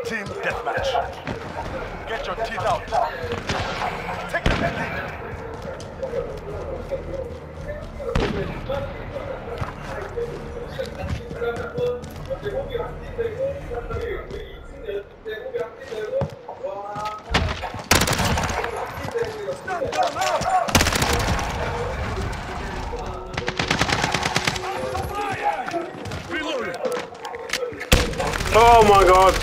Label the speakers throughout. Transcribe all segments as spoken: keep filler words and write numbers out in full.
Speaker 1: Team deathmatch. Get your teeth out. Take the lead. Stand down now. Reloading.
Speaker 2: Oh my god.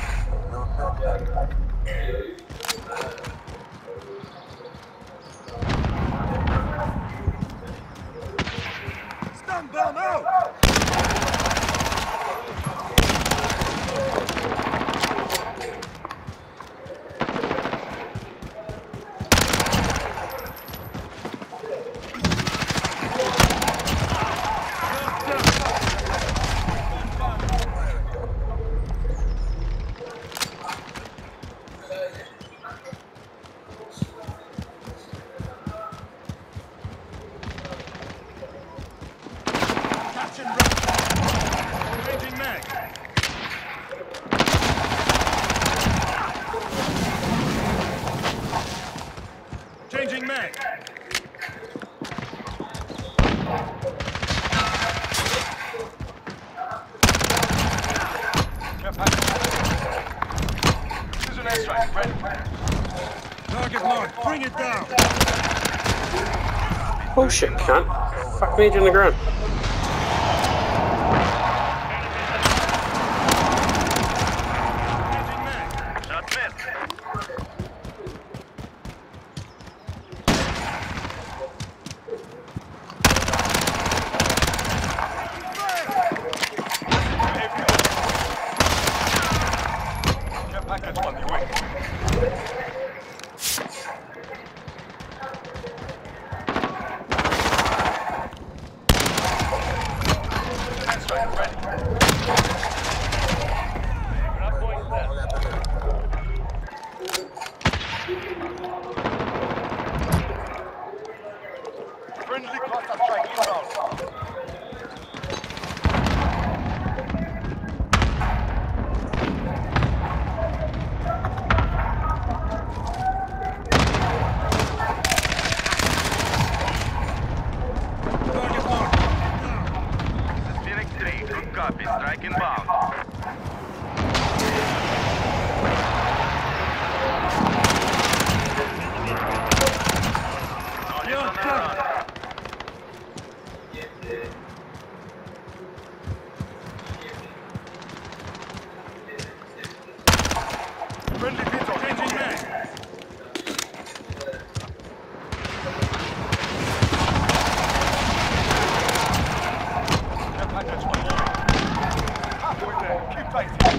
Speaker 1: Stand down now. Changing mag. Changing mag. Precision airstrike ready. Target marked. Bring it down.
Speaker 2: Oh shit, cunt. Fuck me in the ground.
Speaker 1: Package on the way. Airstrike ready. Friendly cluster strike inbound.
Speaker 3: Copy, strike inbound.
Speaker 1: Friendly veto changing mag. Care package on the way. Halfway there, keep fighting.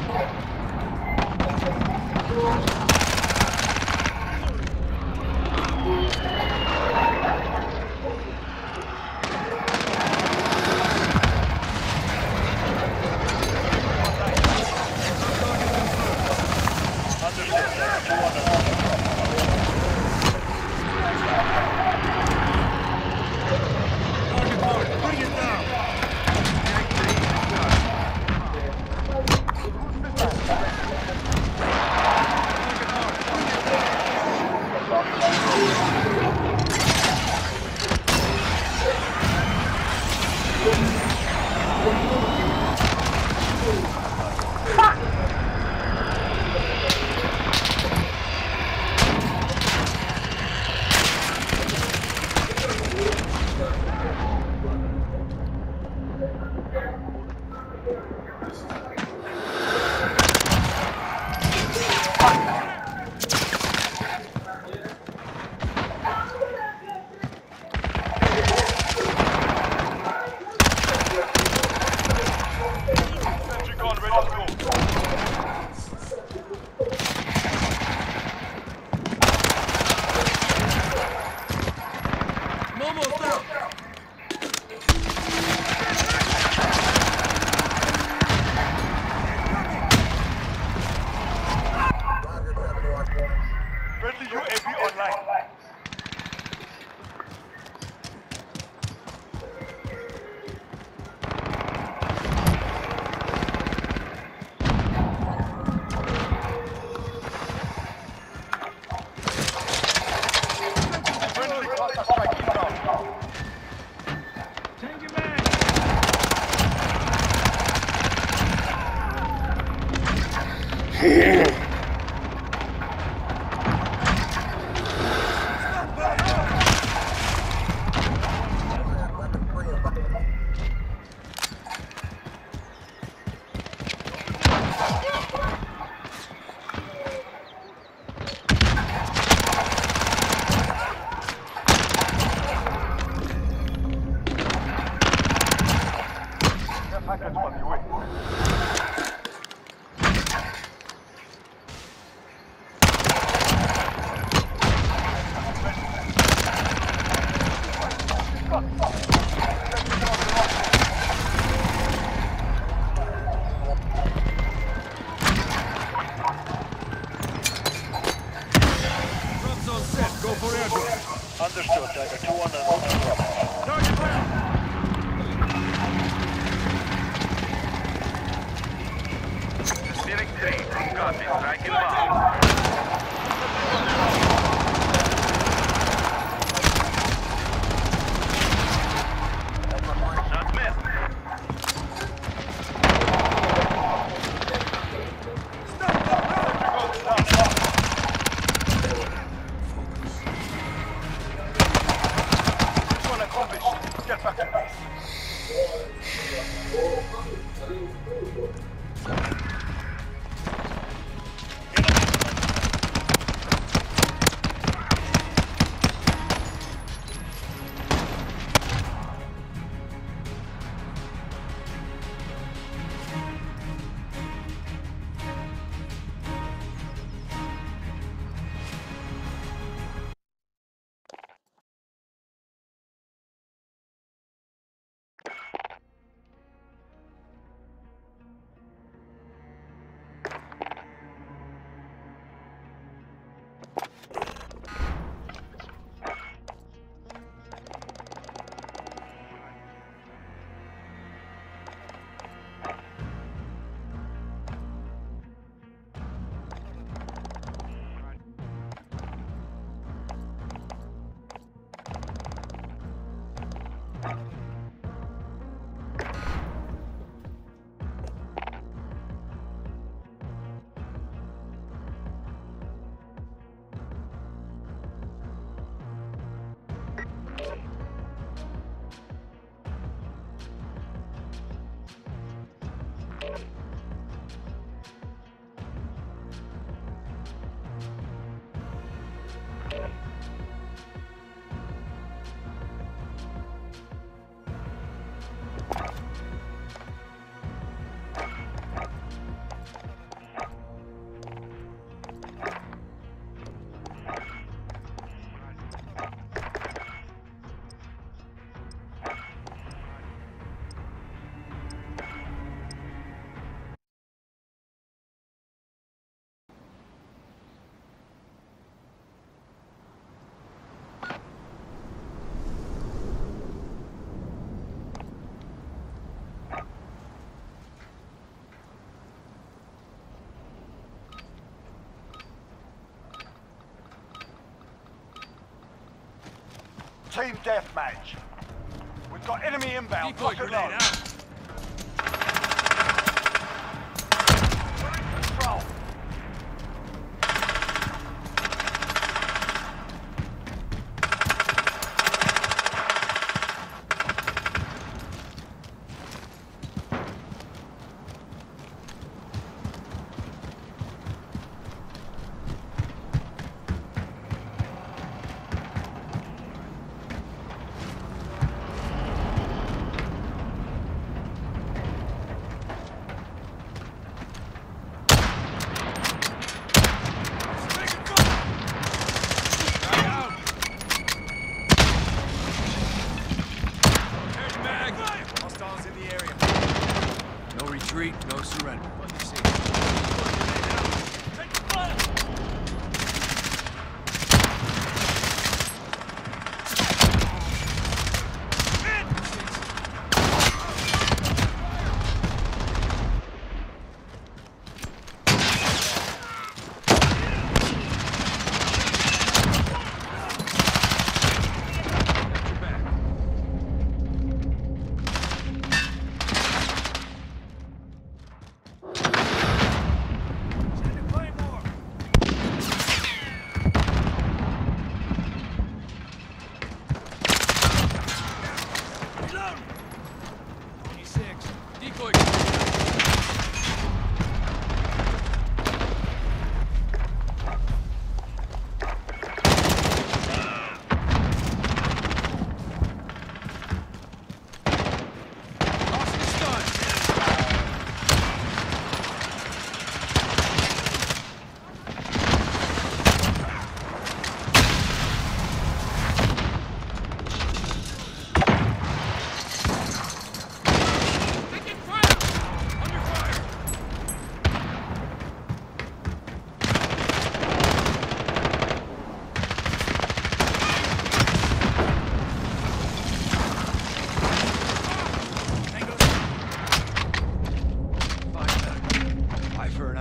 Speaker 1: Package on the way.
Speaker 3: Drops on set. Go for airdrop.
Speaker 4: Understood, Tiger two on the road to drop.
Speaker 3: Target down.
Speaker 1: Steering three, from copy, strike inbound. Submit. Mission accomplished. Get back to base. Team deathmatch. We've got enemy inbound.
Speaker 3: Decoy
Speaker 1: Lock and
Speaker 3: grenade
Speaker 1: load.
Speaker 3: out.
Speaker 1: We're in control.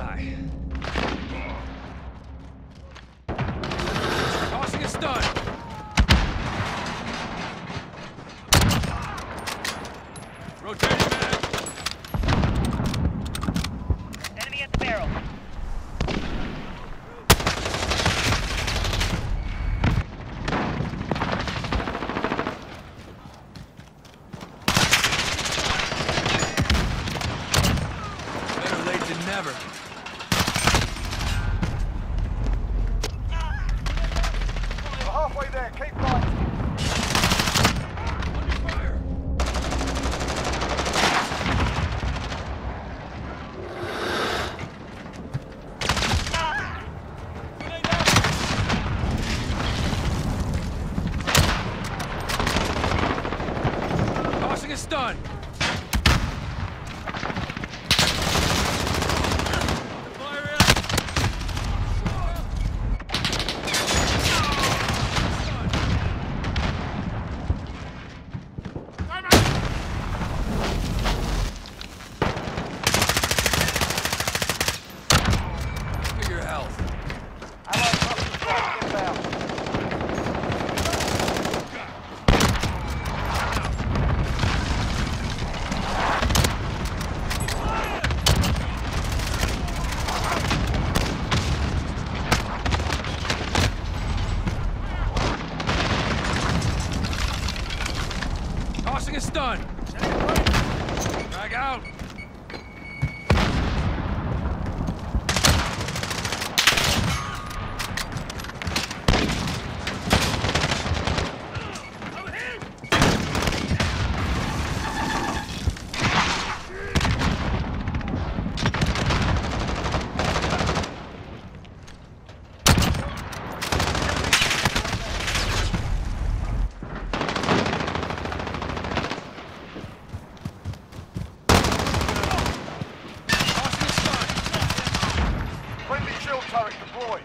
Speaker 3: Aye. Tossing a stun. Rotating mag.
Speaker 5: Enemy at the barrel.
Speaker 3: Better late than never.
Speaker 1: We're halfway there. Keep fighting.
Speaker 3: Under fire. Grenade out. Tossing a stun. Fire out. Look at your health.
Speaker 1: Allied cluster strike inbound.
Speaker 3: Tossing a stun. Drag out. Tossing a stun.
Speaker 1: Friendly shield turret deployed.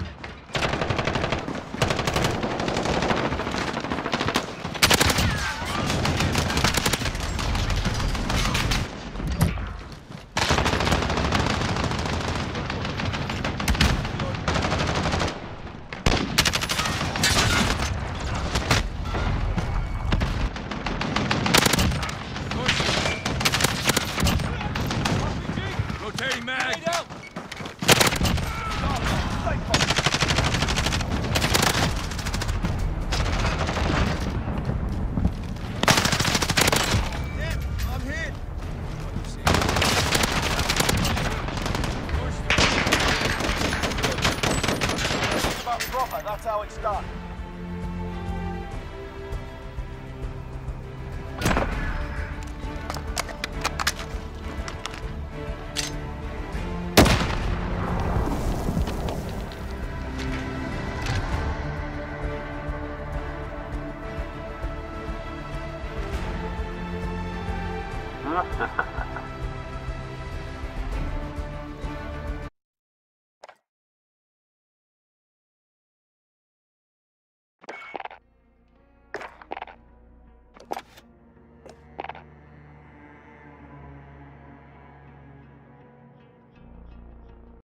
Speaker 3: Rotating mag.
Speaker 1: Stay focused.
Speaker 3: I'm hit.
Speaker 1: But proper, that's how it's done.
Speaker 2: Ah,